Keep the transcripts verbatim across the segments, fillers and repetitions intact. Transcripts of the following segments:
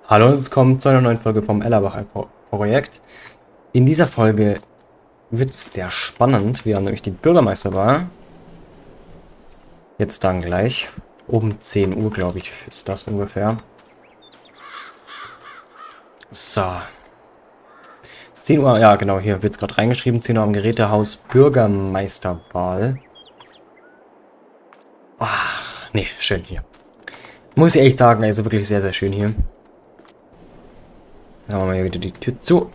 Hallo und es kommt zu einer neuen Folge vom Ellerbach-Projekt. In dieser Folge wird es sehr spannend. Wir haben nämlich die Bürgermeisterwahl. Jetzt dann gleich. Um zehn Uhr, glaube ich, ist das ungefähr. So. zehn Uhr, ja genau, hier wird es gerade reingeschrieben. zehn Uhr am Gerätehaus Bürgermeisterwahl. Ach, nee, schön hier. Muss ich echt sagen, also wirklich sehr, sehr schön hier. Dann machen wir hier wieder die Tür zu.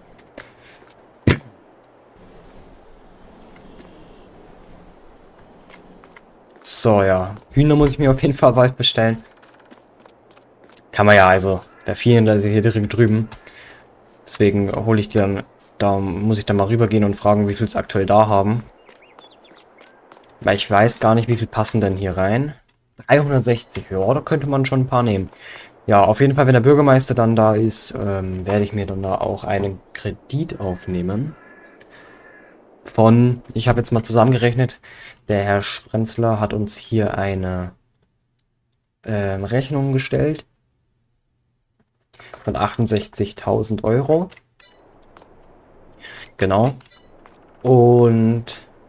So, ja. Hühner muss ich mir auf jeden Fall bald bestellen. Kann man ja, also. Der Viehhändler ist hier direkt drüben. Deswegen hole ich die dann. Da muss ich dann mal rübergehen und fragen, wie viel es aktuell da haben. Weil ich weiß gar nicht, wie viel passen denn hier rein. dreihundertsechzig, ja, da könnte man schon ein paar nehmen. Ja, auf jeden Fall, wenn der Bürgermeister dann da ist, ähm, werde ich mir dann da auch einen Kredit aufnehmen. Von, ich habe jetzt mal zusammengerechnet, der Herr Sprenzler hat uns hier eine ähm, Rechnung gestellt von achtundsechzigtausend Euro. Genau. Und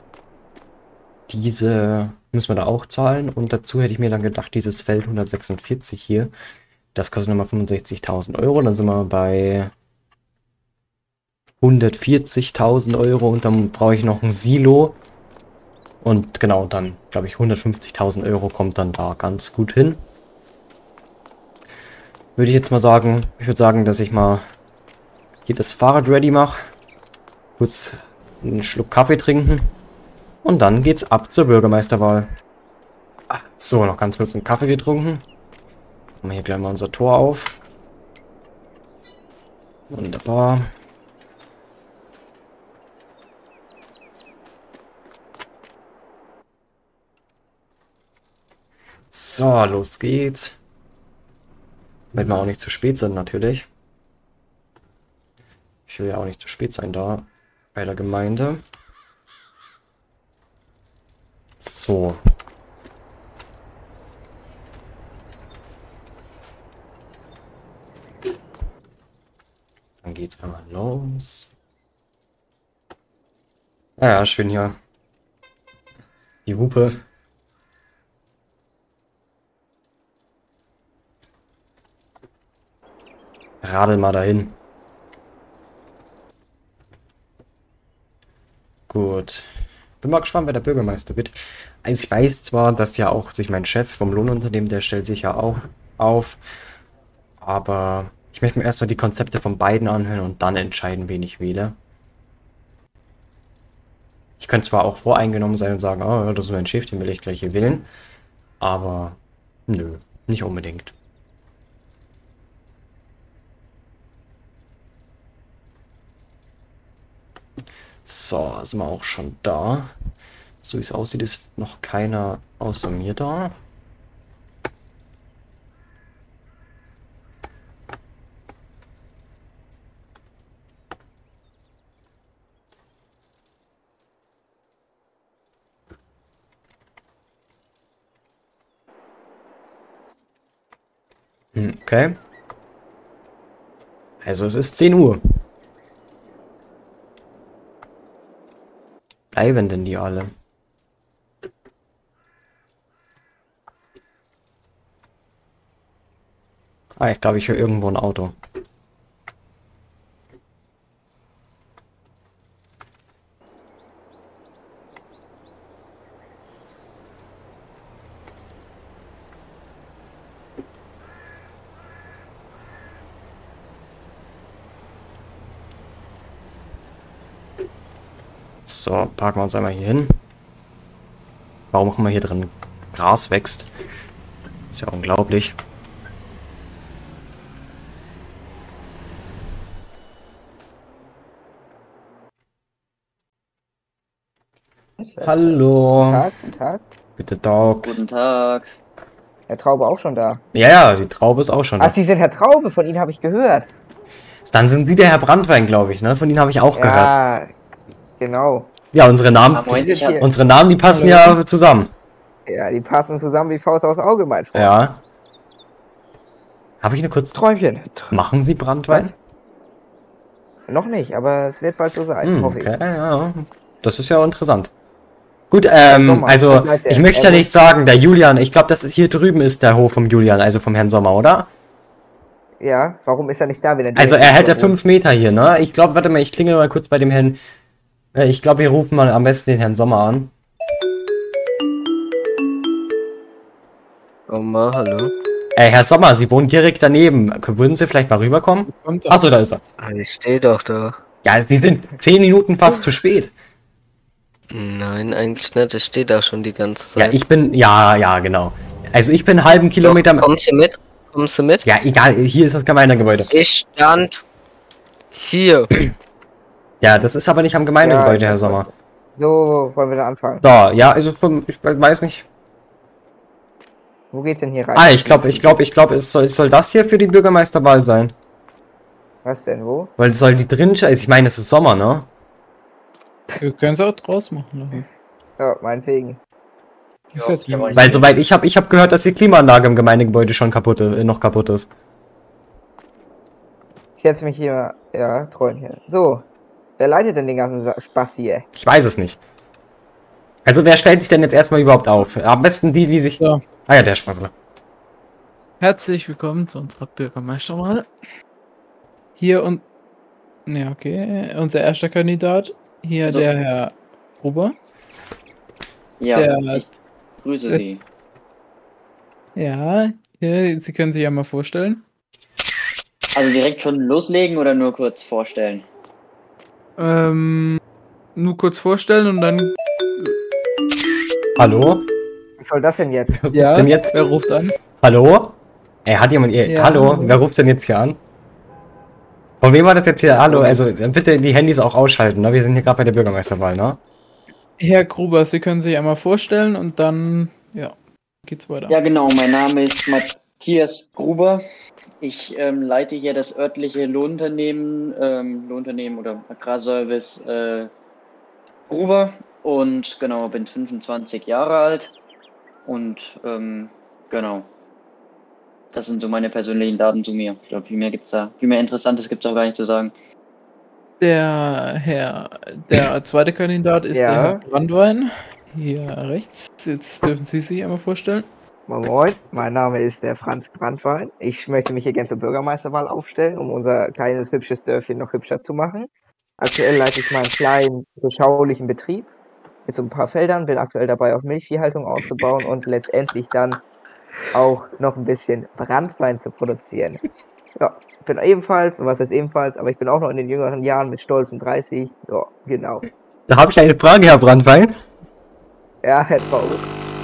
diese müssen wir da auch zahlen. Und dazu hätte ich mir dann gedacht, dieses Feld hundertsechsundvierzig hier, das kostet nochmal fünfundsechzigtausend Euro. Dann sind wir bei hundertvierzigtausend Euro und dann brauche ich noch ein Silo. Und genau, dann glaube ich hundertfünfzigtausend Euro kommt dann da ganz gut hin. Würde ich jetzt mal sagen, ich würde sagen, dass ich mal hier das Fahrrad ready mache. Kurz einen Schluck Kaffee trinken. Und dann geht's ab zur Bürgermeisterwahl. Ah, so, noch ganz kurz einen Kaffee getrunken. Machen wir hier gleich mal unser Tor auf. Wunderbar. So, los geht's. Damit wir auch nicht zu spät sind, natürlich. Ich will ja auch nicht zu spät sein da bei der Gemeinde. So. Dann geht's einmal los. Ja, ja, schön hier. Die Hupe. Radel mal dahin. Gut. Bin mal gespannt, wer der Bürgermeister wird. Also ich weiß zwar, dass ja auch sich mein Chef vom Lohnunternehmen, der stellt sich ja auch auf. Aber ich möchte mir erstmal die Konzepte von beiden anhören und dann entscheiden, wen ich wähle. Ich könnte zwar auch voreingenommen sein und sagen, oh, das ist mein Chef, den will ich gleich hier wählen. Aber nö, nicht unbedingt. So, sind wir auch schon da. So wie es aussieht, ist noch keiner außer mir da. Hm, okay. Also es ist zehn Uhr. Bleiben denn die alle? Ah, ich glaube, ich höre irgendwo ein Auto. So, parken wir uns einmal hier hin. Warum auch immer hier drin Gras wächst. Ist ja unglaublich. Hallo. Guten Tag, guten Tag. Bitte Doc. Guten Tag. Herr Traube auch schon da. Ja, ja, die Traube ist auch schon Ach, da. Sie sind Herr Traube, von Ihnen habe ich gehört. Dann sind Sie der Herr Brandwein, glaube ich, ne? Von Ihnen habe ich auch gehört. Ja, genau. Ja, unsere Namen, Ah, moin, ich Hier. hab, unsere Namen, die passen Hallo. ja zusammen. Ja, die passen zusammen wie Faust aufs Auge, mein Freund. Ja. Habe ich eine kurze... Träumchen. Machen Sie Branntwein? Was? Noch nicht, aber es wird bald so sein, Hm, hoffe okay, ich. ja. Das ist ja interessant. Gut, Herr ähm, Sommer, also, wo bleibt ich er? möchte Er ja muss- nicht sagen, der Julian, ich glaube, das ist hier drüben ist der Hof vom Julian, also vom Herrn Sommer, oder? Ja, warum ist er nicht da, wenn er direkt Also, er gegenüber hätte wohnt? fünf Meter hier, ne? Ich glaube, warte mal, ich klingel mal kurz bei dem Herrn. äh, Ich glaube, wir rufen mal am besten den Herrn Sommer an. Oma, hallo. Äh, Herr Sommer, Sie wohnen direkt daneben. Würden Sie vielleicht mal rüberkommen? Kommt er. Achso, da ist er. Ah, ich stehe doch da. Ja, Sie sind zehn Minuten fast zu spät. Nein, eigentlich nicht. Ich stehe da schon die ganze Ja, Zeit. ich bin, ja, ja, genau. Also, ich bin einen halben Kilometer. Doch, kommst du mit? Kommst du mit? Ja, egal, hier ist das Gemeindegebäude. Ich stand hier. Ja, das ist aber nicht am Ja, Gemeindegebäude, ich Herr weiß. Sommer. So, wollen wir da anfangen? So, ja, also, vom, ich weiß nicht. Wo geht's denn hier rein? Ah, ich glaube, ich glaube, ich glaube, es soll, soll das hier für die Bürgermeisterwahl sein. Was denn, wo? Weil es soll die drin, also ich meine, es ist Sommer, ne? Wir können es auch draus machen lassen. Ja, meinetwegen. Ist jetzt Ja, mal- Weil soweit ich habe, ich habe gehört, dass die Klimaanlage im Gemeindegebäude schon kaputt ist, äh, noch kaputt ist. Ich setze mich hier, ja, Träumchen. So, wer leitet denn den ganzen Sa- Spaß hier? Ich weiß es nicht. Also wer stellt sich denn jetzt erstmal überhaupt auf? Am besten die, die sich... So, Ah ja, der Spaßler. herzlich willkommen zu unserer Bürgermeisterwahl. Hier und. Ne, okay. Unser erster Kandidat. Hier Also- der Herr Gruber. Ja, Der- ich grüße Sie. Ja, hier, Sie können sich ja mal vorstellen. Also direkt schon loslegen oder nur kurz vorstellen? Ähm, nur kurz vorstellen und dann. Hallo? Was soll das denn jetzt? Wer Ja, ruft denn jetzt? wer ruft an? Hallo? Ey, hat jemand... Ihr, Ja, hallo? hallo. Wer ruft denn jetzt hier an? Von wem war das jetzt hier? Hallo, also dann bitte die Handys auch ausschalten, ne? Wir sind hier gerade bei der Bürgermeisterwahl, ne? Herr Gruber, Sie können sich einmal vorstellen und dann, ja, geht's weiter. Ja, genau. Mein Name ist Matthias Gruber. Ich ähm, leite hier das örtliche Lohnunternehmen, ähm, Lohnunternehmen oder Agrarservice äh, Gruber und genau, bin fünfundzwanzig Jahre alt und ähm, genau. Das sind so meine persönlichen Daten zu mir. Ich glaube, viel mehr gibt's da, viel mehr Interessantes gibt's auch gar nicht zu sagen. Der Herr, der zweite Kandidat ist Ja. der Herr Brandwein. Hier rechts. Jetzt dürfen Sie sich einmal vorstellen. Moin, moin, mein Name ist der Franz Brandwein. Ich möchte mich hier gerne zur Bürgermeisterwahl aufstellen, um unser kleines, hübsches Dörfchen noch hübscher zu machen. Aktuell leite ich meinen kleinen, beschaulichen Betrieb mit so ein paar Feldern, bin aktuell dabei, auch Milchviehhaltung auszubauen und letztendlich dann auch noch ein bisschen Brandwein zu produzieren. Ja, ich bin ebenfalls, und was heißt ebenfalls, aber ich bin auch noch in den jüngeren Jahren mit stolzen dreißig. Ja, genau. Da habe ich eine Frage, Herr Brandwein. Ja, Herr Traube.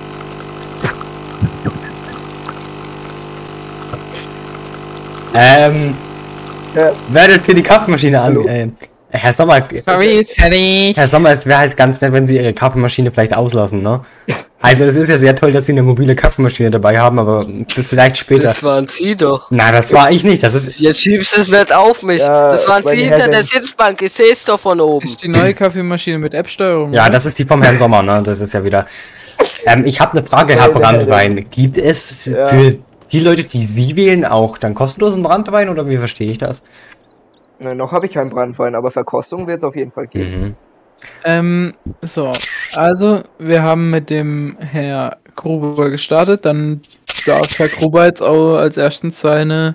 Ähm, Ja. werdet ihr die Kaffeemaschine an... Hallo? Äh, Herr Sommer, Kaffee ist fertig. Herr Sommer, es wäre halt ganz nett, wenn Sie Ihre Kaffeemaschine vielleicht auslassen, ne? Also es ist ja sehr toll, dass Sie eine mobile Kaffeemaschine dabei haben, aber vielleicht später. Das waren Sie doch. Nein, das war ich nicht, das ist... Jetzt schiebst du es nicht auf mich. Ja, das waren meine Sie hinter Herren. der Sitzbank. Ich sehe es doch von oben. Ist die neue Kaffeemaschine mit App-Steuerung. Ja, oder? das ist die vom Herrn Sommer, ne? Das ist ja wieder... Ähm, ich habe eine Frage, Herr Meine Herren. Brandwein. Gibt es Ja. für die Leute, die Sie wählen, auch dann kostenlosen Brandwein, oder wie verstehe ich das? Ne, noch habe ich keinen Brandwein, aber Verkostung wird es auf jeden Fall geben. Mhm. Ähm, so. Also, wir haben mit dem Herr Gruber gestartet. Dann darf Herr Gruber jetzt auch als erstens seine,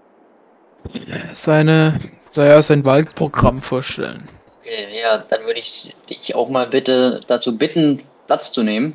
seine, so ja, sein Wahlprogramm vorstellen. Okay, ja, dann würde ich dich auch mal bitte dazu bitten, Platz zu nehmen.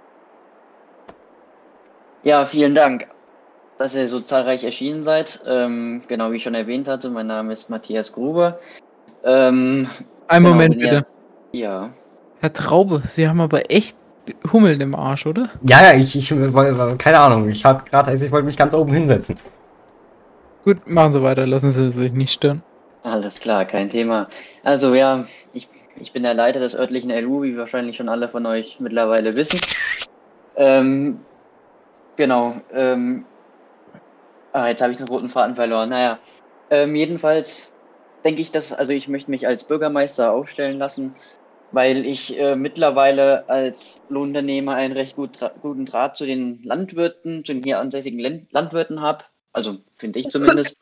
Ja, vielen Dank, dass ihr so zahlreich erschienen seid. Ähm, genau wie ich schon erwähnt hatte, mein Name ist Matthias Gruber. Ähm, Einen genau, Moment bin bitte. Ja, ja. Herr Traube, Sie haben aber echt Hummeln im Arsch, oder? Ja, ja, ich, ich, woll- keine Ahnung, ich habe gerade, also ich wollte mich ganz oben hinsetzen. Gut, machen Sie weiter, lassen Sie sich nicht stören. Alles klar, kein Thema. Also ja, ich, ich bin der Leiter des örtlichen L U, wie wahrscheinlich schon alle von euch mittlerweile wissen. Ähm, genau. Ähm, ah, jetzt habe ich den roten Faden verloren. Naja, ähm, jedenfalls denke ich, dass, also ich möchte mich als Bürgermeister aufstellen lassen, weil ich äh, mittlerweile als Lohnunternehmer einen recht gut, guten Draht zu den Landwirten, zu den hier ansässigen Len- Landwirten habe. Also, finde ich zumindest.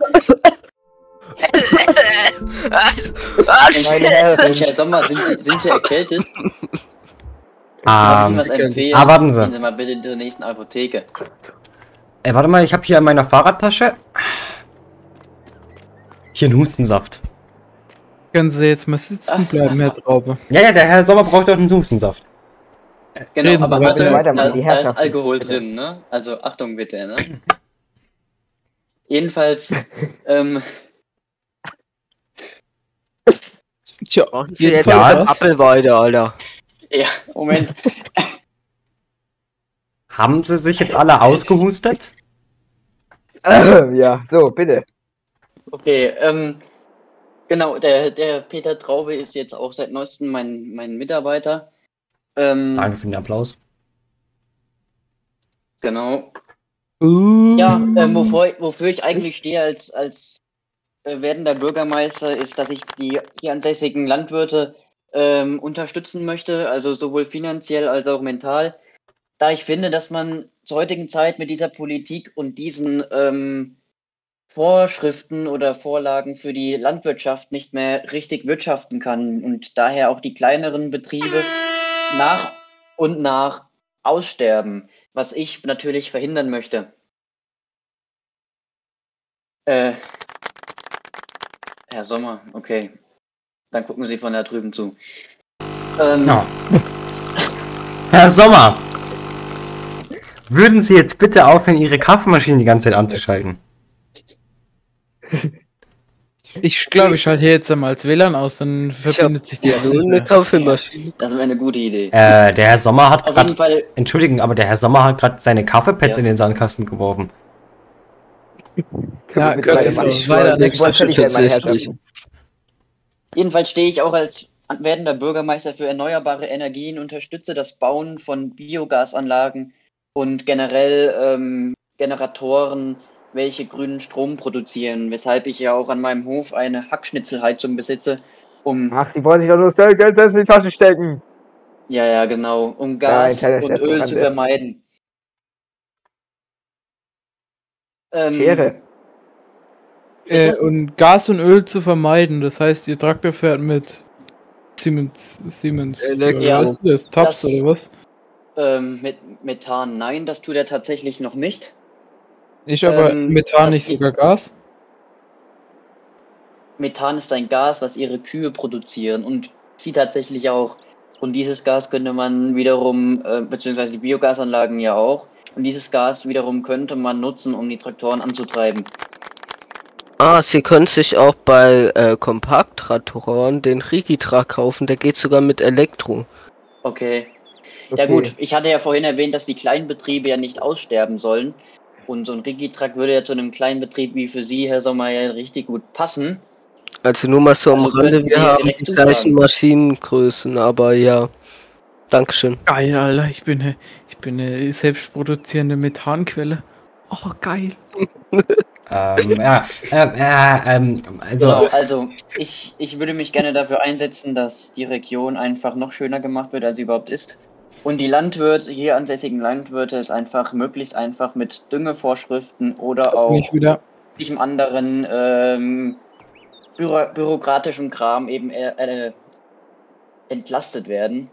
Meine Herren. Herr Sommer, sind Sie, sind Sie erkältet? Darf ich Ihnen Ähm, was empfehlen? ah, warten Sie. Gehen Sie mal bitte zur nächsten Apotheke. Ey, warte mal, ich habe hier in meiner Fahrradtasche hier einen Hustensaft. Können Sie jetzt mal sitzen bleiben, Herr Traube? Ja, ja, der Herr Sommer braucht doch einen Hustensaft. Genau, Reden Sie aber mal Achtung, bitte weiter, da, Mann, die da ist Herrschaften. Alkohol Bitte. drin, ne? Also Achtung bitte, ne? Jedenfalls, ähm, Tja, Brauchen Sie jetzt jedenfalls Ihre was? Appelweide, Alter. ja, Moment. Haben sie sich jetzt alle ausgehustet? Ja, so, bitte. Okay, ähm, genau, der, der Peter Traube ist jetzt auch seit neuestem mein, mein Mitarbeiter. Ähm, Danke für den Applaus. Genau. Uh, Ja, ähm, wovor, wofür ich eigentlich stehe als, als äh, werdender Bürgermeister, ist, dass ich die hier ansässigen Landwirte ähm, unterstützen möchte, also sowohl finanziell als auch mental, da ich finde, dass man zur heutigen Zeit mit dieser Politik und diesen ähm, Vorschriften oder Vorlagen für die Landwirtschaft nicht mehr richtig wirtschaften kann und daher auch die kleineren Betriebe nach und nach aussterben, was ich natürlich verhindern möchte. Äh, Herr Sommer, okay. Dann gucken Sie von da drüben zu. Ähm, Ja. Herr Sommer! Würden Sie jetzt bitte aufhören, Ihre Kaffeemaschine die ganze Zeit anzuschalten? ich glaube, ich schalte hier jetzt einmal als W L A N aus, dann verbindet sich die App Nur nicht eine mehr. Kaffeemaschine. Das wäre eine gute Idee. Äh, der Herr Sommer hat Auf jeden gerade... Fall, Entschuldigen, aber der Herr Sommer hat gerade seine Kaffeepads Ja. in den Sandkasten geworfen. Können Ja, wir bitte kürzer weitermachen? so, weiter, Ich wollte fertig werden, meine tatsächlich. Herrschaften. jedenfalls stehe ich auch als werdender Bürgermeister für erneuerbare Energien, unterstütze das Bauen von Biogasanlagen und generell ähm, Generatoren, welche grünen Strom produzieren, weshalb ich ja auch an meinem Hof eine Hackschnitzelheizung besitze, um, Ach, Sie wollen sich doch nur das Geld in die Tasche stecken. ja, ja, genau, um Ja, Gas kleiner und Scherz am Öl zu Rande. vermeiden. Ähm, Schere. Äh, Bitte? und Gas und Öl zu vermeiden, das heißt, Ihr Traktor fährt mit Siemens, Siemens, Elektro. oder was ist das? Taps Das- oder was? Ähm, mit Methan, nein, das tut er tatsächlich noch nicht. Ich aber Ähm, Methan das nicht geht- sogar Gas? Methan ist ein Gas, was ihre Kühe produzieren und sie tatsächlich auch. Und dieses Gas könnte man wiederum, äh, beziehungsweise die Biogasanlagen ja auch, und dieses Gas wiederum könnte man nutzen, um die Traktoren anzutreiben. Ah, Sie können sich auch bei äh, Kompakttraktoren den Rigitrak kaufen, der geht sogar mit Elektro. Okay. Okay. Ja gut, ich hatte ja vorhin erwähnt, dass die kleinen Betriebe ja nicht aussterben sollen. Und so ein Rigitrak würde ja zu einem kleinen Betrieb wie für Sie, Herr Sommer, ja richtig gut passen. Also nur mal so am Also Rande, könnten Sie wir ja haben direkt die zuschlagen. gleichen Maschinengrößen, aber ja. Dankeschön. Geil, Alter, ich bin eine, ich bin eine selbstproduzierende Methanquelle. Oh, geil. Ähm, ja, äh, äh, ähm, also... Genau, also ich, ich würde mich gerne dafür einsetzen, dass die Region einfach noch schöner gemacht wird, als sie überhaupt ist. Und die Landwirte, hier ansässigen Landwirte, es einfach möglichst einfach mit Düngevorschriften oder auch Nicht wieder. manchem anderen ähm, büro bürokratischen Kram eben äh, äh, entlastet werden.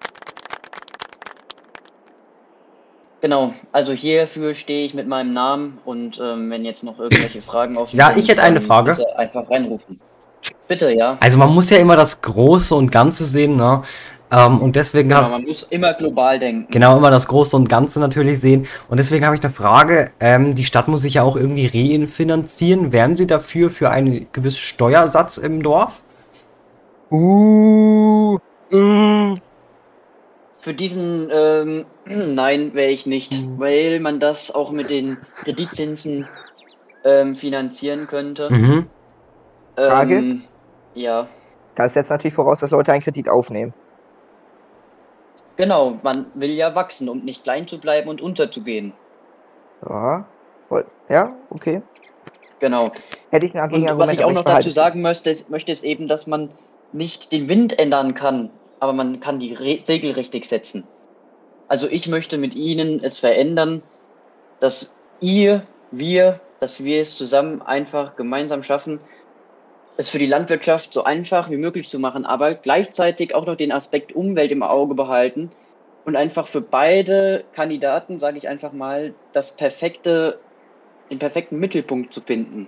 Genau, also hierfür stehe ich mit meinem Namen und ähm, wenn jetzt noch irgendwelche Fragen offen Ja, sind, ich hätte eine dann Frage. bitte einfach reinrufen. Bitte, ja. Also man muss ja immer das Große und Ganze sehen, ne? Ähm, und deswegen Genau, hab, man muss immer global denken. genau immer das Große und Ganze natürlich sehen. Und deswegen habe ich eine Frage. Ähm, die Stadt muss sich ja auch irgendwie refinanzieren. Wären Sie dafür für einen gewissen Steuersatz im Dorf? Uh, Für diesen, ähm, nein, wäre ich nicht, Mhm. weil man das auch mit den Kreditzinsen ähm, finanzieren könnte. Mhm. Frage? Ähm, ja, das setzt natürlich voraus, dass Leute einen Kredit aufnehmen. genau, man will ja wachsen, um nicht klein zu bleiben und unterzugehen. Ja, voll. Ja, okay. Genau. Hätte ich ein Und Gegenargument, was ich auch aber noch behalte dazu es. sagen möchte ist, möchte, ist eben, dass man nicht den Wind ändern kann, aber man kann die Re Segel richtig setzen. Also ich möchte mit Ihnen es verändern, dass ihr, wir dass wir es zusammen einfach gemeinsam schaffen, es für die Landwirtschaft so einfach wie möglich zu machen, aber gleichzeitig auch noch den Aspekt Umwelt im Auge behalten und einfach für beide Kandidaten, sage ich einfach mal, das perfekte, den perfekten Mittelpunkt zu finden.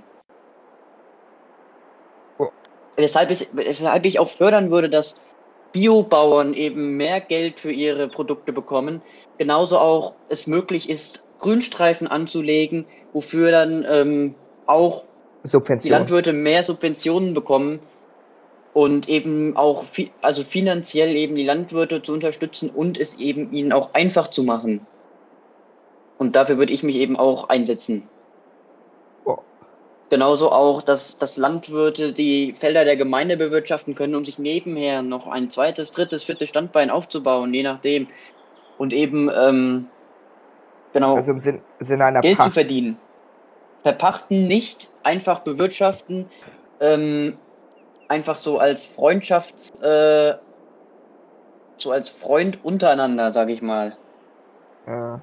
Oh. Weshalb ich, weshalb ich auch fördern würde, dass Biobauern eben mehr Geld für ihre Produkte bekommen, genauso auch es möglich ist, Grünstreifen anzulegen, wofür dann ähm, auch die Subvention. Landwirte mehr Subventionen bekommen und eben auch fi also finanziell eben die Landwirte zu unterstützen und es eben ihnen auch einfach zu machen. Und dafür würde ich mich eben auch einsetzen. Oh. Genauso auch, dass, dass Landwirte die Felder der Gemeinde bewirtschaften können, um sich nebenher noch ein zweites, drittes, viertes Standbein aufzubauen, je nachdem. Und eben, ähm, genau, Also im Sinn, Sinne einer Geld zu Pacht. verdienen. Verpachten, nicht einfach bewirtschaften, ähm, einfach so als Freundschafts, äh, so als Freund untereinander, sage ich mal. Ja.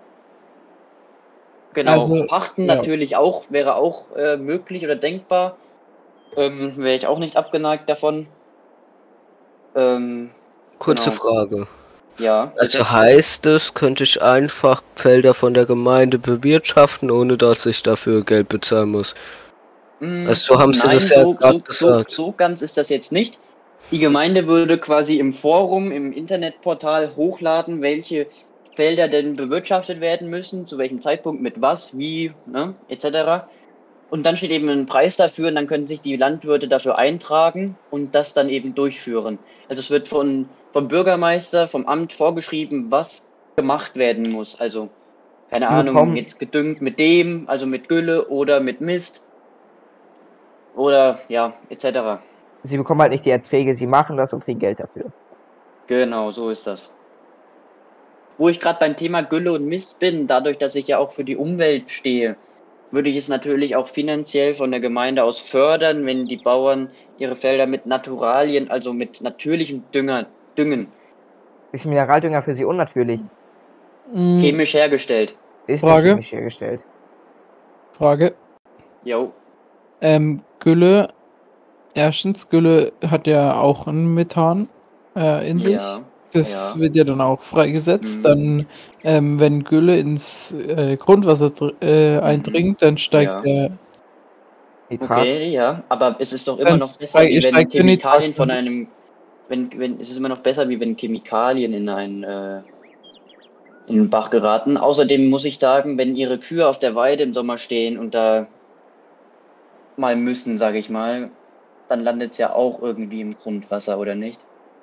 Genau, Also, pachten ja. natürlich auch, wäre auch äh, möglich oder denkbar. Ähm, wäre ich auch nicht abgeneigt davon. Ähm, Kurze genau. Frage. Ja, bitte. Also heißt es, könnte ich einfach Felder von der Gemeinde bewirtschaften, ohne dass ich dafür Geld bezahlen muss? Mm, Also so haben sie Nein, das ja so, gerade so, so, gesagt. so ganz ist das jetzt nicht. Die Gemeinde würde quasi im Forum, im Internetportal hochladen, welche Felder denn bewirtschaftet werden müssen, zu welchem Zeitpunkt, mit was, wie, ne, et cetera. Und dann steht eben ein Preis dafür und dann können sich die Landwirte dafür eintragen und das dann eben durchführen. Also es wird von, vom Bürgermeister, vom Amt vorgeschrieben, was gemacht werden muss. Also, keine Die Ahnung, bekommen- jetzt gedüngt mit dem, also mit Gülle oder mit Mist oder ja, et cetera. Sie bekommen halt nicht die Erträge, sie machen das und kriegen Geld dafür. Genau, so ist das. Wo ich gerade beim Thema Gülle und Mist bin, dadurch, dass ich ja auch für die Umwelt stehe, würde ich es natürlich auch finanziell von der Gemeinde aus fördern, wenn die Bauern ihre Felder mit Naturalien, also mit natürlichem Dünger düngen, Ist Mineraldünger für sie unnatürlich? Mm, chemisch hergestellt. Ist Frage? nicht chemisch hergestellt. Frage. Jo, Ähm, Gülle. Erstens, Gülle hat ja auch ein Methan äh, in sich. ja, Das ja. wird ja dann auch freigesetzt. Mhm. Dann, ähm, wenn Gülle ins äh, Grundwasser dr- äh, Mhm. eindringt, dann steigt Ja. der. Nitrat. Okay, ja, aber es ist doch immer Dann noch besser, steigt- wie wenn steigt der Chemikalien Nitrat- von einem, wenn, wenn, es ist immer noch besser, wie wenn Chemikalien in einen, äh, in den Bach geraten. Außerdem muss ich sagen, wenn ihre Kühe auf der Weide im Sommer stehen und da mal müssen, sage ich mal, dann landet es ja auch irgendwie im Grundwasser, oder nicht?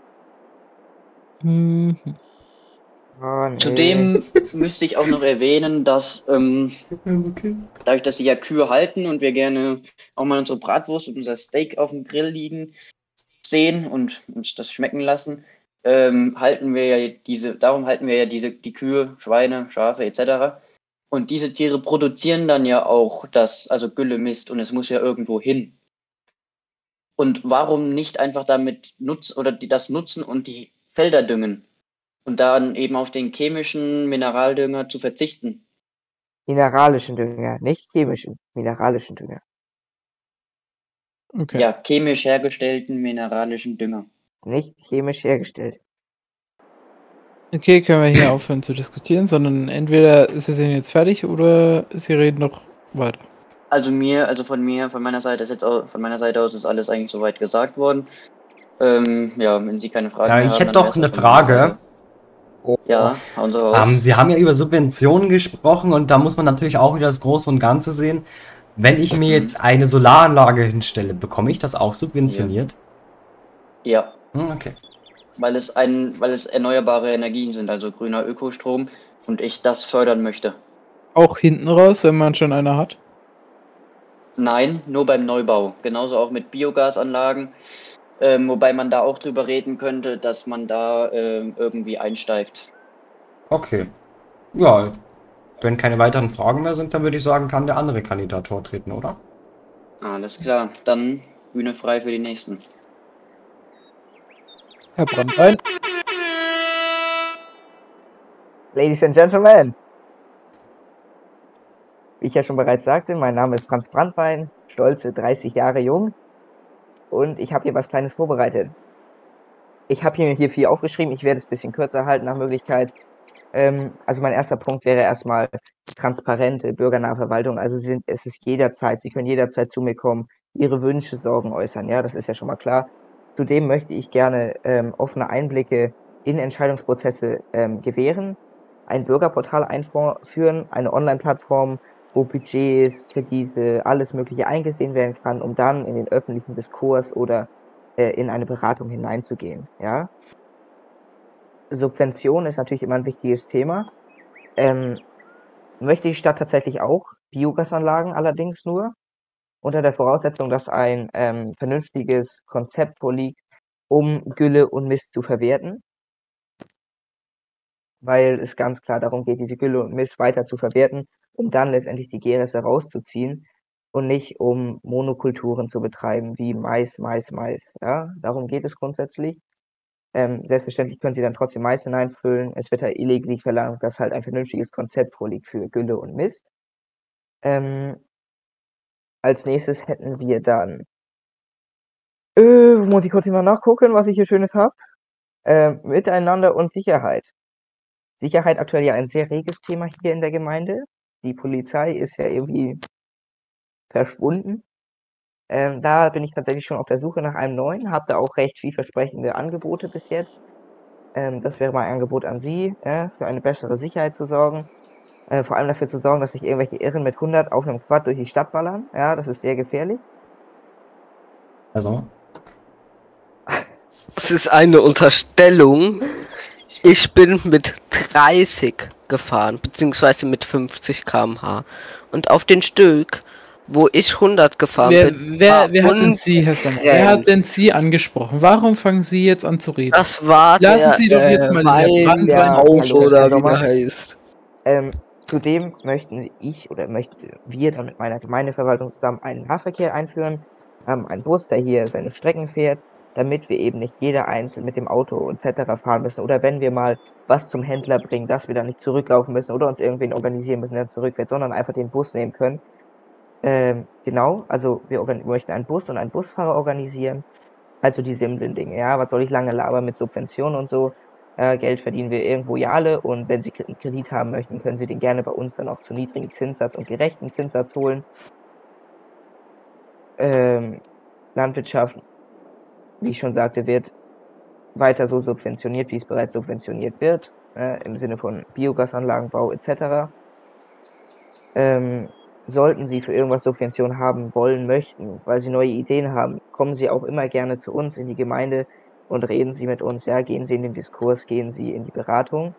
Mhm. Oh, nee. Zudem müsste ich auch noch erwähnen, dass ähm, Okay. dadurch, dass sie ja Kühe halten und wir gerne auch mal unsere Bratwurst und unser Steak auf dem Grill liegen sehen und uns das schmecken lassen, ähm, halten wir ja diese, darum halten wir ja diese, die Kühe, Schweine, Schafe et cetera. Und diese Tiere produzieren dann ja auch das, also Gülle, Mist, und es muss ja irgendwo hin. Und warum nicht einfach damit nutzen oder die das nutzen und die Felder düngen und dann eben auf den chemischen Mineraldünger zu verzichten? Mineralischen Dünger, nicht chemischen, mineralischen Dünger. Okay. Ja, chemisch hergestellten mineralischen Dünger. Nicht chemisch hergestellt. Okay, können wir hier aufhören zu diskutieren, sondern entweder ist es jetzt fertig oder sie reden noch weiter. Also mir, also von mir, von meiner Seite ist jetzt auch, von meiner Seite aus ist alles eigentlich soweit gesagt worden. Ähm, ja, wenn Sie keine Fragen Ja, mehr ich haben, hätte dann doch wär's eine das von meiner Frage. Seite. Oh. Ja, hauen Sie raus. Ähm, Sie haben ja über Subventionen gesprochen und da muss man natürlich auch wieder das Große und Ganze sehen. Wenn ich mir Mhm. jetzt eine Solaranlage hinstelle, bekomme ich das auch subventioniert? Ja, Hm, okay. weil es ein, weil es erneuerbare Energien sind, also grüner Ökostrom und ich das fördern möchte. Auch hinten raus, wenn man schon eine hat. Nein, nur beim Neubau. Genauso auch mit Biogasanlagen, ähm, wobei man da auch drüber reden könnte, dass man da ähm, irgendwie einsteigt. Okay. Ja, wenn keine weiteren Fragen mehr sind, dann würde ich sagen, kann der andere Kandidat vortreten, oder? Alles klar, dann Bühne frei für die nächsten. Herr Brandwein. Ladies and Gentlemen, wie ich ja schon bereits sagte, mein Name ist Franz Branntwein, stolze dreißig Jahre jung und ich habe hier was Kleines vorbereitet. Ich habe hier, hier viel aufgeschrieben, ich werde es ein bisschen kürzer halten nach Möglichkeit. Ähm, also mein erster Punkt wäre erstmal transparente, bürgernahe Verwaltung. Also sie sind, es ist jederzeit, Sie können jederzeit zu mir kommen, Ihre Wünsche, Sorgen äußern, ja, das ist ja schon mal klar. Zudem möchte ich gerne ähm, offene Einblicke in Entscheidungsprozesse ähm, gewähren, ein Bürgerportal einführen, eine Online-Plattform, wo Budgets, Kredite, alles Mögliche eingesehen werden kann, um dann in den öffentlichen Diskurs oder äh, in eine Beratung hineinzugehen, ja. Subvention ist natürlich immer ein wichtiges Thema. Ähm, möchte die Stadt tatsächlich auch, Biogasanlagen allerdings nur, unter der Voraussetzung, dass ein ähm, vernünftiges Konzept vorliegt, um Gülle und Mist zu verwerten. Weil es ganz klar darum geht, diese Gülle und Mist weiter zu verwerten, um dann letztendlich die Gärreste rauszuziehen und nicht um Monokulturen zu betreiben, wie Mais, Mais, Mais. Ja, darum geht es grundsätzlich. Ähm, selbstverständlich können Sie dann trotzdem Mais hineinfüllen. Es wird halt illegal verlangt, dass halt ein vernünftiges Konzept vorliegt für Gülle und Mist. Ähm, als nächstes hätten wir dann, äh, muss ich kurz mal nachgucken, was ich hier Schönes habe. Äh, Miteinander und Sicherheit. Sicherheit aktuell ja ein sehr reges Thema hier in der Gemeinde. Die Polizei ist ja irgendwie verschwunden. Ähm, da bin ich tatsächlich schon auf der Suche nach einem neuen, habe da auch recht vielversprechende Angebote bis jetzt. Ähm, das wäre mein Angebot an Sie, äh, für eine bessere Sicherheit zu sorgen. Äh, vor allem dafür zu sorgen, dass sich irgendwelche Irren mit hundert auf einem Quad durch die Stadt ballern. Ja, das ist sehr gefährlich. Also, Das ist eine Unterstellung. Ich bin mit dreißig gefahren, beziehungsweise mit fünfzig Kilometer pro Stunde. Und auf den Stück, wo ich hundert gefahren Wer, bin, wer, war wer hat denn Sie, Herr Sommer? Wer hat denn Sie angesprochen? Warum fangen Sie jetzt an zu reden? das war Lassen der, Sie doch jetzt äh, mal in der Wein- Ja, Rausch hallo, Herr oder wie Sommer. der heißt. Ähm, zudem möchten ich oder möchten wir dann mit meiner Gemeindeverwaltung zusammen einen Nahverkehr einführen, haben einen Bus, der hier seine Strecken fährt, damit wir eben nicht jeder einzeln mit dem Auto et cetera fahren müssen. Oder wenn wir mal was zum Händler bringen, dass wir dann nicht zurücklaufen müssen oder uns irgendwen organisieren müssen, der zurückfährt, sondern einfach den Bus nehmen können. Ähm, genau, also wir organ- möchten einen Bus und einen Busfahrer organisieren. Also die simplen Dinge, ja. Was soll ich lange labern mit Subventionen und so? Äh, Geld verdienen wir irgendwo ja alle und wenn Sie Kre- einen Kredit haben möchten, können Sie den gerne bei uns dann auch zu niedrigen Zinssatz und gerechten Zinssatz holen. Ähm, Landwirtschaft, wie ich schon sagte, wird weiter so subventioniert, wie es bereits subventioniert wird, äh, im Sinne von Biogasanlagenbau et cetera. Ähm, sollten Sie für irgendwas Subventionen haben wollen, möchten, weil Sie neue Ideen haben, kommen Sie auch immer gerne zu uns in die Gemeinde und reden Sie mit uns. Ja, gehen Sie in den Diskurs, gehen Sie in die Beratung.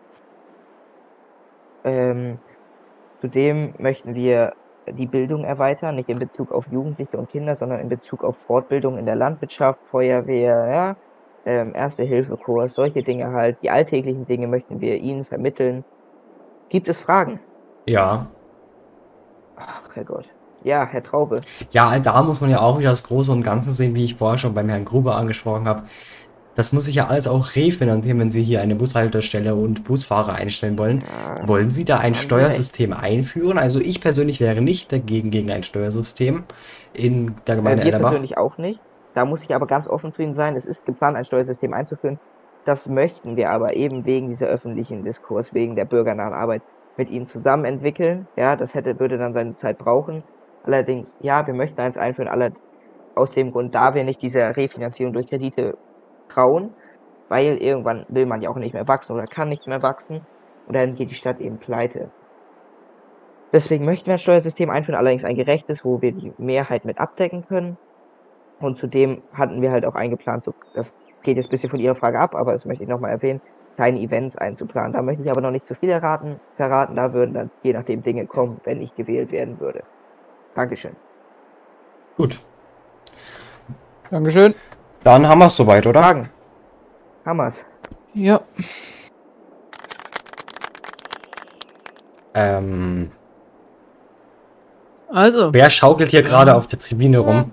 Ähm, zudem möchten wir die Bildung erweitern, nicht in Bezug auf Jugendliche und Kinder, sondern in Bezug auf Fortbildung in der Landwirtschaft, Feuerwehr, ja, ähm, Erste-Hilfe-Kurs, solche Dinge halt. Die alltäglichen Dinge möchten wir Ihnen vermitteln. Gibt es Fragen? ja. Ach, Herrgott. Ja, Herr Traube. Ja, da muss man ja auch wieder das Große und Ganze sehen, wie ich vorher schon beim Herrn Gruber angesprochen habe. Das muss sich ja alles auch refinanzieren, wenn Sie hier eine Bushaltestelle und Busfahrer einstellen wollen. Ja, Wollen Sie da ein haben Sie Steuersystem einführen? Also ich persönlich wäre nicht dagegen gegen ein Steuersystem in der Äh, Gemeinde wir Ellerbach. persönlich auch nicht. Da muss ich aber ganz offen zu Ihnen sein. Es ist geplant, ein Steuersystem einzuführen. Das möchten wir aber eben wegen dieser öffentlichen Diskurs, wegen der bürgernahen Arbeit mit Ihnen zusammen entwickeln. Ja, das hätte, würde dann seine Zeit brauchen. Allerdings, ja, wir möchten eins einführen, alle aus dem Grund, da wir nicht dieser Refinanzierung durch Kredite trauen, weil irgendwann will man ja auch nicht mehr wachsen oder kann nicht mehr wachsen und dann geht die Stadt eben pleite. Deswegen möchten wir ein Steuersystem einführen, allerdings ein gerechtes, wo wir die Mehrheit mit abdecken können. Und zudem hatten wir halt auch eingeplant, so, das geht jetzt ein bisschen von Ihrer Frage ab, aber das möchte ich nochmal erwähnen, kleine Events einzuplanen. Da möchte ich aber noch nicht zu viel erraten, verraten, da würden dann je nachdem Dinge kommen, wenn ich gewählt werden würde. Dankeschön. Gut, Dankeschön. dann haben wir es soweit, oder? Fragen? Hammers. Ja. Ähm, Also, wer schaukelt hier gerade auf der Tribüne rum?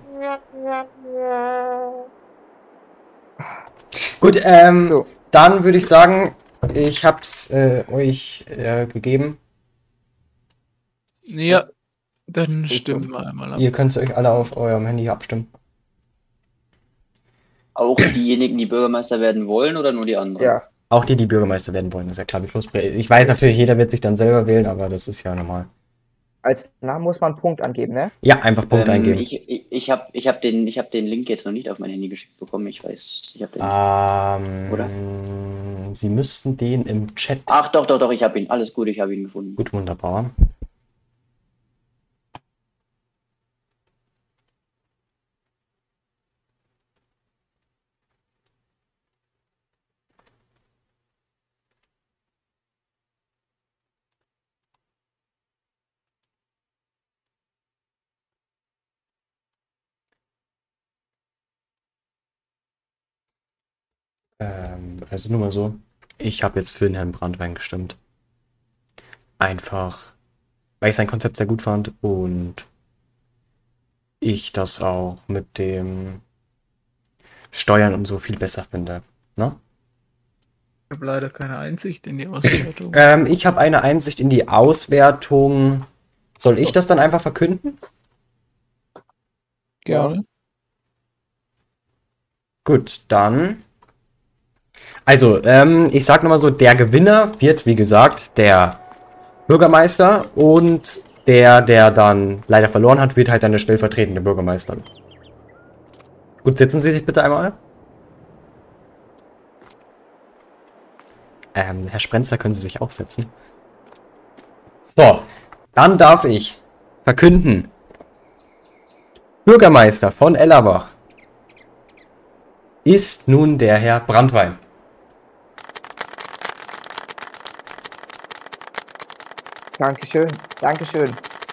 Gut, ähm, So. dann würde ich sagen, ich hab's äh, euch äh, gegeben. ja. Dann stimmen wir einmal ab. Ihr könnt euch alle auf eurem Handy abstimmen. Auch diejenigen, die Bürgermeister werden wollen oder nur die anderen? Ja. Auch die, die Bürgermeister werden wollen, ist ja klar. Ich weiß natürlich, jeder wird sich dann selber wählen, aber das ist ja normal. Als Namen muss man einen Punkt angeben, ne? Ja, einfach Punkt Ähm, eingeben. ich ich, ich habe ich hab den, ich hab den Link jetzt noch nicht auf mein Handy geschickt bekommen. Ich weiß, ich habe den. Ähm, Oder? Sie müssten den im Chat. Ach doch, doch, doch, ich habe ihn. Alles gut, ich habe ihn gefunden. Gut, wunderbar. Ähm, also nur mal so. Ich habe jetzt für den Herrn Branntwein gestimmt. Einfach, weil ich sein Konzept sehr gut fand und ich das auch mit dem Steuern und so viel besser finde. Ne? Ich habe leider keine Einsicht in die Auswertung. Ähm, ich habe eine Einsicht in die Auswertung. Soll ich das dann einfach verkünden? Gerne. Gut, dann. Also, ähm, ich sag nochmal so, der Gewinner wird, wie gesagt, der Bürgermeister und der, der dann leider verloren hat, wird halt dann der stellvertretende Bürgermeister. Gut, setzen Sie sich bitte einmal. Ähm, Herr Sprenzer, können Sie sich auch setzen. So, dann darf ich verkünden. Bürgermeister von Ellerbach ist nun der Herr Branntwein. Dankeschön, Dankeschön.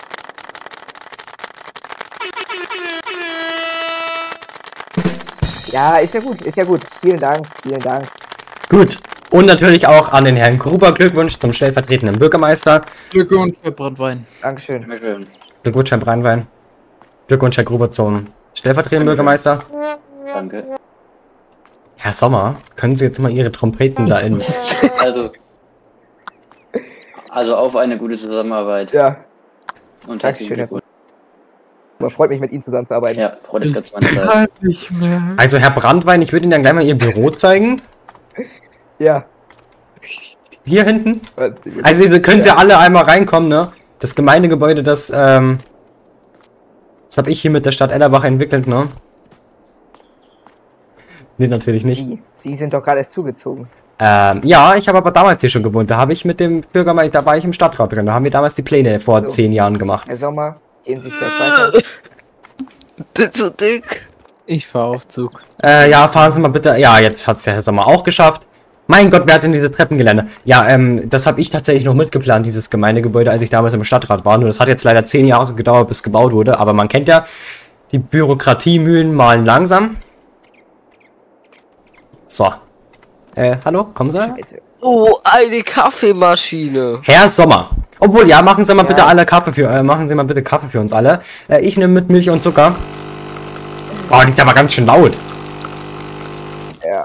Ja, ist ja gut, ist ja gut. Vielen Dank, vielen Dank. Gut. Und natürlich auch an den Herrn Gruber Glückwunsch zum stellvertretenden Bürgermeister. Glückwunsch, Herr Branntwein. Dankeschön. Dankeschön. Glückwunsch, Herr Branntwein. Glückwunsch, Herr Gruber, zum stellvertretenden Bürgermeister. Danke. Herr Sommer, können Sie jetzt mal Ihre Trompeten da in... Also, also auf eine gute Zusammenarbeit. Ja, Und Dankeschön, herzlichen Herr Glückwunsch. aber freut mich, mit Ihnen zusammenzuarbeiten. Ja, freut es ganz meinerseits. Kann nicht mehr. Also, Herr Branntwein, ich würde Ihnen dann gleich mal Ihr Büro zeigen. Ja. Hier hinten. Also, Also, Sie können ja alle einmal reinkommen, ne? Das Gemeindegebäude, das, ähm... Das habe ich hier mit der Stadt Ellerbach entwickelt, ne? Nee, natürlich nicht. Sie, Sie sind doch gerade erst zugezogen. Ähm, ja, ich habe aber damals hier schon gewohnt. Da habe ich mit dem Bürgermeister, da war ich im Stadtrat drin. Da haben wir damals die Pläne vor So. zehn Jahren gemacht. Herr Sommer, gehen Sie vielleicht weiter. Bin so dick. Ich fahre auf Zug. Äh, ja, fahren Sie mal bitte. Ja, jetzt hat es der Herr Sommer auch geschafft. Mein Gott, wer hat denn diese Treppengeländer? Ja, ähm, das habe ich tatsächlich noch mitgeplant, dieses Gemeindegebäude, als ich damals im Stadtrat war. Nur das hat jetzt leider zehn Jahre gedauert, bis gebaut wurde. Aber man kennt ja, die Bürokratiemühlen malen langsam. So. Äh, hallo, kommen Sie? Scheiße. Oh, eine Kaffeemaschine. Herr Sommer. Obwohl, ja, machen Sie mal Ja. bitte alle Kaffee für, äh, machen Sie mal bitte Kaffee für uns alle. Äh, ich nehme mit Milch und Zucker. Oh, die ist aber ganz schön laut. Ja.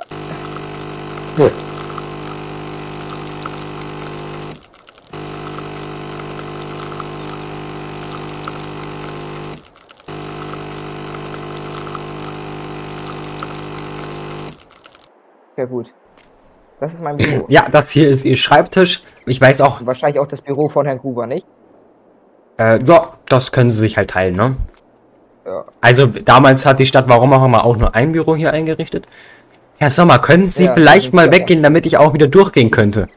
Sehr gut. Das ist mein Büro. Ja, das hier ist Ihr Schreibtisch. Ich weiß auch, Und wahrscheinlich auch das Büro von Herrn Gruber, nicht? äh, ja, das können Sie sich halt teilen, ne? Ja. Also, damals hat die Stadt, warum auch immer, auch nur ein Büro hier eingerichtet. Herr Sommer, können Sie Ja, vielleicht das mal ist- weggehen, damit ich auch wieder durchgehen könnte?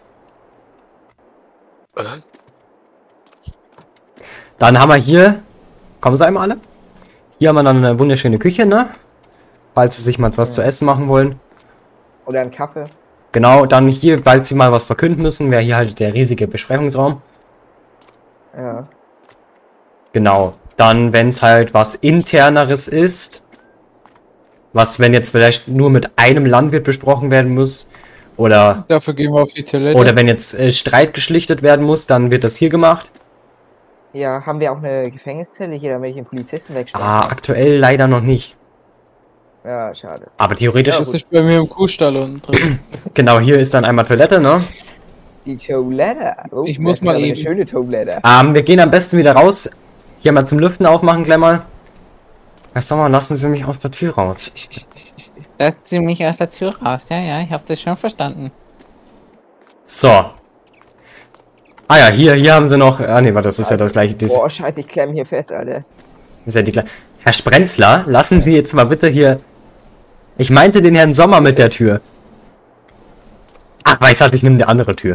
Dann haben wir hier, kommen Sie einmal alle? Hier haben wir dann eine wunderschöne Küche, ne? Falls Sie sich mal was zu essen machen wollen. Oder einen Kaffee. Genau, dann hier, weil Sie mal was verkünden müssen, wäre hier halt der riesige Besprechungsraum. Ja. Genau. Dann, wenn es halt was Interneres ist, was, wenn jetzt vielleicht nur mit einem Landwirt besprochen werden muss, oder, Dafür gehen wir auf die Toilette. oder wenn jetzt äh, Streit geschlichtet werden muss, dann wird das hier gemacht. Ja, haben wir auch eine Gefängniszelle hier, damit ich den Polizisten wegstellen Ah, kann? aktuell leider noch nicht. Ja, schade. Aber theoretisch Ja, ist das ist bei mir im Kuhstall unten drin. genau, hier ist dann einmal Toilette, ne? Die Toilette. Oh, Ich muss das ist mal aber eben. eine schöne Toilette. Ähm, wir gehen am besten wieder raus. Hier mal zum Lüften aufmachen, gleich mal. Herr Sommer, lassen Sie mich aus der Tür raus. Lassen Sie mich aus der Tür raus. Ja, ja, ich habe das schon verstanden. So. Ah ja, hier, hier haben sie noch... Ah ne, warte, das ist ja das gleiche. Das Boah, scheiße, ich klemm hier fest, Alter. ist ja die Kle Herr Sprenzler, lassen Sie jetzt mal bitte hier... Ich meinte den Herrn Sommer mit der Tür. Ach, weiß was, ich nehme die andere Tür.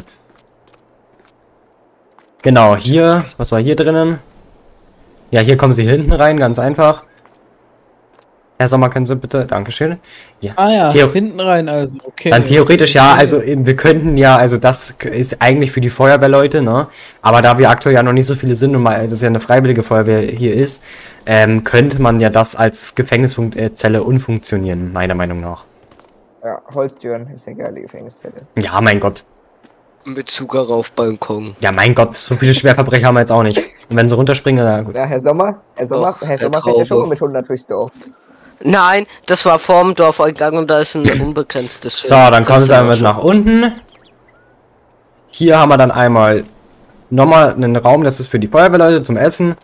Genau, hier... Was war hier drinnen? Ja, hier kommen Sie hinten rein, ganz einfach. Herr Sommer, können Sie bitte... Dankeschön. Ja. Ah ja, Theo- hinten rein also, okay. Dann theoretisch ja, also eben, wir könnten ja, also das ist eigentlich für die Feuerwehrleute, ne? Aber da wir aktuell ja noch nicht so viele sind und mal, das ja eine freiwillige Feuerwehr hier ist, ähm, könnte man ja das als Gefängniszelle unfunktionieren, meiner Meinung nach. Ja, Holztüren ist eine geile Gefängniszelle. Ja, mein Gott. Mit Zucker auf Balkon. Ja, mein Gott, so viele Schwerverbrecher haben wir jetzt auch nicht. Und wenn sie runterspringen, na gut. Ja, Herr Sommer, Herr Sommer, Doch, Herr Herr Sommer fährt ja schon Traube. mal mit hundert durchs Dorf. Nein, das war vorm Dorfeingang und da ist ein unbegrenztes So, dann kommen sie einmal nach unten. Hier haben wir dann einmal nochmal einen Raum, das ist für die Feuerwehrleute zum Essen.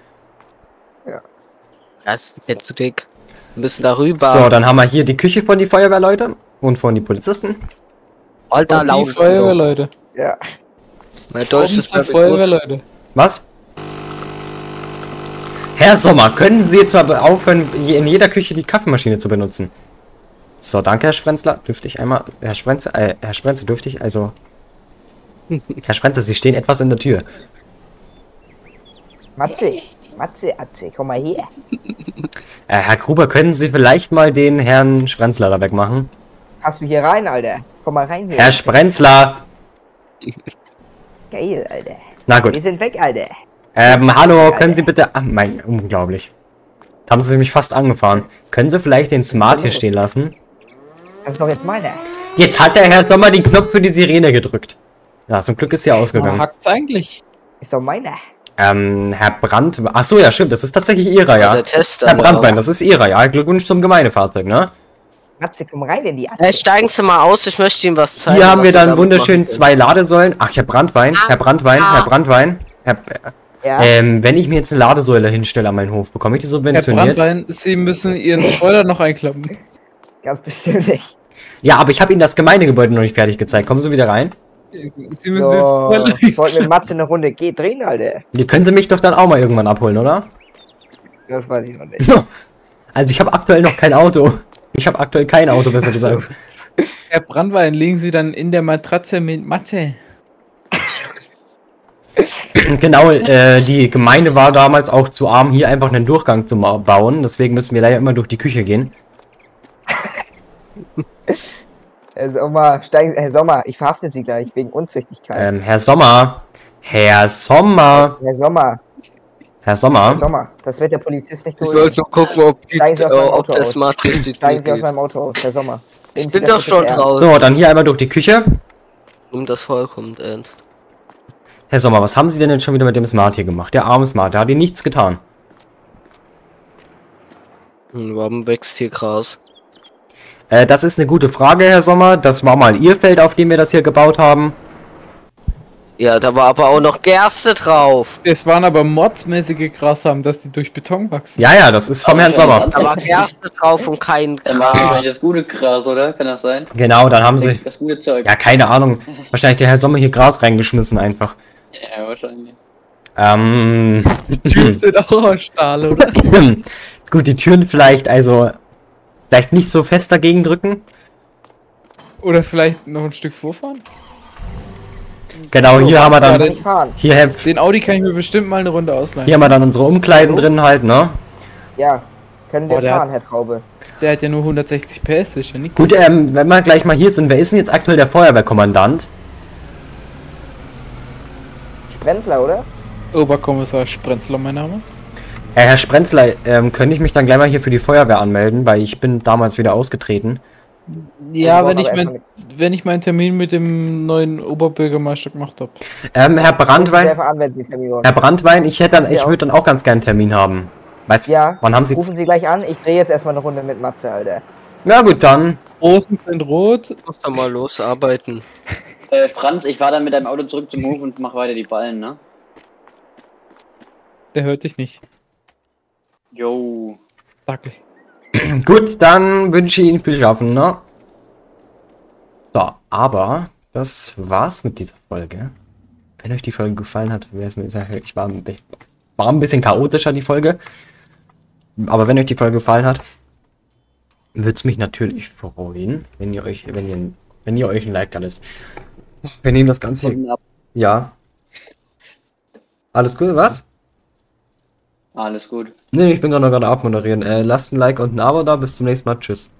Das ist jetzt zu dick. Wir müssen da rüber. So, dann haben wir hier die Küche von die Feuerwehrleute und von die Polizisten. Alter, Und laut. die Feuerwehrleute. Ja. Mein Deutsch ist die Feuerwehrleute. Was? Herr Sommer, können Sie jetzt mal aufhören, in jeder Küche die Kaffeemaschine zu benutzen? So, danke, Herr Sprenzler. Dürfte ich einmal... Herr Sprenzer, äh, Herr Sprenzer, dürfte ich, also... Herr Sprenzer, Sie stehen etwas in der Tür. Matze, Matze, Atze, komm mal her. Äh, Herr Gruber, können Sie vielleicht mal den Herrn Sprenzler da wegmachen? Hast du hier rein, Alter? Komm mal rein hier. Herr Sprenzler! Geil, Alter. Na Wir gut. sind weg, Alter. Ähm, hallo, können Sie bitte... Ah, mein... Unglaublich. Da haben Sie mich fast angefahren. Können Sie vielleicht den Smart hier stehen lassen? Das ist doch jetzt meiner. Jetzt hat der Herr Sommer den Knopf für die Sirene gedrückt. Ja, zum Glück ist sie ausgegangen. Hackt's eigentlich? Ist doch meiner. Ähm, Herr Brandt... Ach so, ja, stimmt, das ist tatsächlich Ihrer, ja. Der Tester. Herr Brandwein, das ist Ihrer, ja. Glückwunsch zum Gemeindefahrzeug, ne? Matze, komm rein in die Atze. Hey, steigen Sie mal aus, ich möchte Ihnen was zeigen. Hier haben was wir Sie dann damit wunderschön machen können. zwei Ladesäulen. Ach, Herr Brandwein, Herr Brandwein, Herr Brandwein. Herr, Ja. ähm, wenn ich mir jetzt eine Ladesäule hinstelle an meinen Hof, bekomme ich die Herr subventioniert? Brandwein, Sie müssen Ihren Spoiler noch einklappen. Ganz bestimmt nicht. Ja, aber ich habe Ihnen das Gemeindegebäude noch nicht fertig gezeigt. Kommen Sie wieder rein? Sie müssen den So, Spoiler ich wollte mit Matze eine Runde G drehen, Alter. Die können Sie mich doch dann auch mal irgendwann abholen, oder? Das weiß ich noch nicht. Also ich habe aktuell noch kein Auto. Ich habe aktuell kein Auto, besser gesagt. Herr Brandwein, legen Sie dann in der Matratze mit Matte. Genau, äh, die Gemeinde war damals auch zu arm, hier einfach einen Durchgang zu ma- bauen. Deswegen müssen wir leider immer durch die Küche gehen. Herr Sommer, steigen Sie, Herr Sommer, ich verhafte Sie gleich wegen Unzüchtigkeit. Ähm, Herr Sommer. Herr Sommer. Herr Sommer, Herr Sommer. Herr Sommer, das wird der Polizist nicht Ich dulden. wollte nur gucken, ob, die, Steigen Sie aus äh, meinem ob Auto der aus. Smart durch die Tür Steigen Sie aus geht. meinem Auto aus, Herr Sommer. Ich Nehmen Sie bin das doch bitte schon ernst. draußen. So, dann hier einmal durch die Küche. Um das vollkommen ernst. Herr Sommer, was haben Sie denn jetzt schon wieder mit dem Smart hier gemacht? Der arme Smart, der hat Ihnen nichts getan. Hm, warum wächst hier Gras? Äh, das ist eine gute Frage, Herr Sommer. Das war mal Ihr Feld, auf dem wir das hier gebaut haben. Ja, da war aber auch noch Gerste drauf. Es waren aber mordsmäßige Grassamen, dass die durch Beton wachsen. Ja, ja, das ist vom Herrn Sommer. Da war Gerste drauf und kein Dann war Gras. wahrscheinlich das gute Gras, oder? Kann das sein? Genau, dann haben Sie... Das gute Zeug. Ja, keine Ahnung. Wahrscheinlich der Herr Sommer hier Gras reingeschmissen einfach. Ja, wahrscheinlich. Ähm... Die Türen sind auch aus Stahl, oder? Gut, die Türen vielleicht, also... Vielleicht nicht so fest dagegen drücken. Oder vielleicht noch ein Stück vorfahren? Genau, hier haben wir Kann dann... nicht fahren. Hier, Herr- Den Audi kann ich mir bestimmt mal eine Runde ausleihen. hier haben wir dann unsere Umkleiden drin halt, ne? Ja, können wir Boah, der fahren, Herr Traube. Der hat ja nur hundertsechzig P S, das ist ja nix. Gut, ähm, wenn wir gleich mal hier sind, wer ist denn jetzt aktuell der Feuerwehrkommandant? Sprenzler, oder? Oberkommissar Sprenzler, mein Name. Äh, Herr Sprenzler, ähm, könnte ich mich dann gleich mal hier für die Feuerwehr anmelden, weil ich bin damals wieder ausgetreten. Ja, Wir wenn brauchen ich, aber mein, wenn ich meinen Termin mit dem neuen Oberbürgermeister gemacht habe. Ähm, Herr Sehr Brandwein, an, wenn Sie einen Termin wollen. Herr Brandwein, ich hätte dann, Sie ich auch? würde dann auch ganz gerne einen Termin haben. Weißt du, Ja, wann haben Sie... rufen Sie gleich an. Ich drehe jetzt erstmal eine Runde mit Matze, Alter. Na gut, dann. Rosen sind rot. Ich muss da mal losarbeiten. Äh, Franz, ich fahre dann mit deinem Auto zurück zum Hof und mach weiter die Ballen, ne? Der hört dich nicht. Jo. Danke. Gut, dann wünsche ich Ihnen viel Schaffen, ne? So, aber das war's mit dieser Folge. Wenn euch die Folge gefallen hat, wäre es mir, ich war, ein bi- war ein bisschen chaotischer, die Folge. Aber wenn euch die Folge gefallen hat, würde es mich natürlich freuen, wenn ihr euch, wenn ihr, wenn ihr euch ein Like da lässt. Wir nehmen das Ganze hier. Ja. Alles gut, was? Alles gut. Nee, ich bin gerade noch gerade abmoderieren. Äh, lasst ein Like und ein Abo da. Bis zum nächsten Mal. Tschüss.